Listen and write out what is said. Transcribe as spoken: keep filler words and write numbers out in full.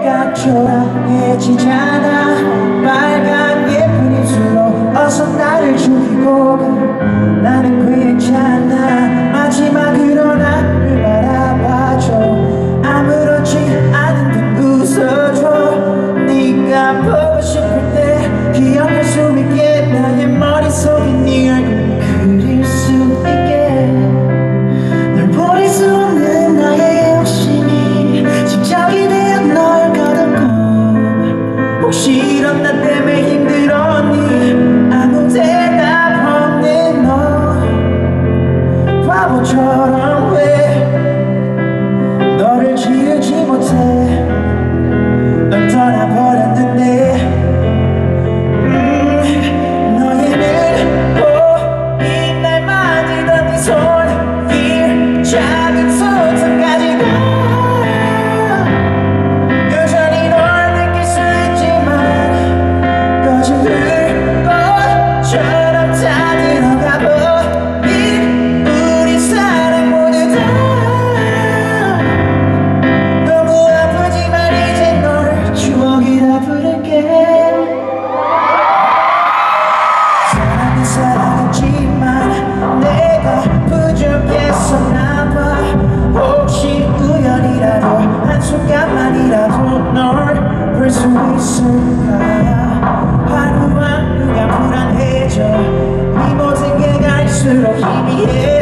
내가 초라해지잖아. 빨간 예쁜 입술로 어서 나를 죽이고 가. 나는 괜찮아. 마지막으로 나를 바라봐줘. 아무렇지 않은 듯 웃어줘. 네가 보고 싶을 때 기억할 수 있게 나의 머릿속에 네 얼굴 그릴 수 있게. 널 버릴 수 없는 나의 욕심이 집착이 되어 널 가뒀고. 혹시 이런 나 때문에 힘들었니? 아무 대답 없는 너 바보처럼 왜 너를 지우지 못해. 널 떠나버렸는데 음, 너에는 보인 날 만지던 네 손길 작은 손톱까지도 여전히 널 느낄 수 있지만 꺼진 불꽃처럼 다 들어가 버린 우리 사랑 모두 다 너무 아프지만 이제 너를 추억이라 부를게. 사랑은 사랑했지만 내가 부족했었나봐. 혹시 우연이라도 한순간만이라도 널 볼 수 있을까. 하루하루가 불안해져. 이 모든 게 갈수록 희미해.